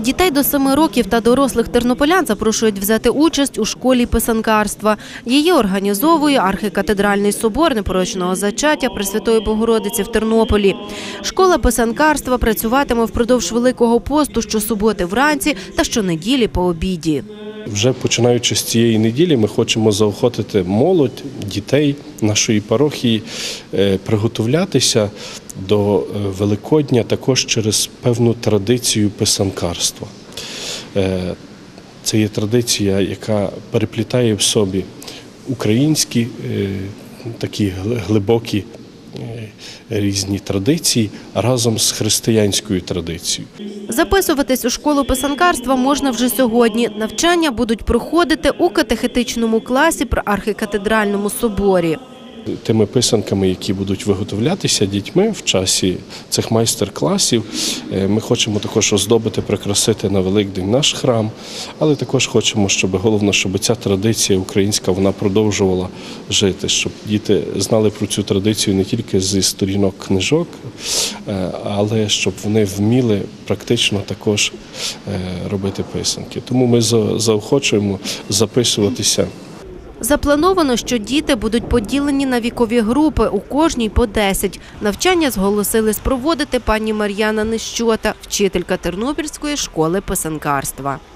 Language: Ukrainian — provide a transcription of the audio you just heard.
Дітей до 7 років та дорослих тернополян запрошують взяти участь у школі писанкарства. Її організовує архікатедральний собор Непорочного зачаття Пресвятої Богородиці в Тернополі. Школа писанкарства працюватиме впродовж Великого посту щосуботи вранці та щонеділі по обіді. Вже починаючи з цієї неділі ми хочемо заохотити молодь, дітей нашої парохії приготовлятися до Великодня також через певну традицію писанкарства. Це є традиція, яка переплітає в собі українські такі глибокі різні традиції разом з християнською традицією. Записуватись у школу писанкарства можна вже сьогодні. Навчання будуть проходити у катехетичному класі при архікатедральному соборі. Тими писанками, які будуть виготовлятися дітьми в часі цих майстер-класів, ми хочемо також оздобити, прикрасити на Великдень наш храм, але також хочемо, щоб ця традиція українська вона продовжувала жити, щоб діти знали про цю традицію не тільки зі сторінок книжок, але щоб вони вміли практично також робити писанки. Тому ми заохочуємо записуватися. Заплановано, що діти будуть поділені на вікові групи, у кожній по 10. Навчання зголосились проводити пані Мар'яна Нещота, вчителька Тернопільської школи писанкарства.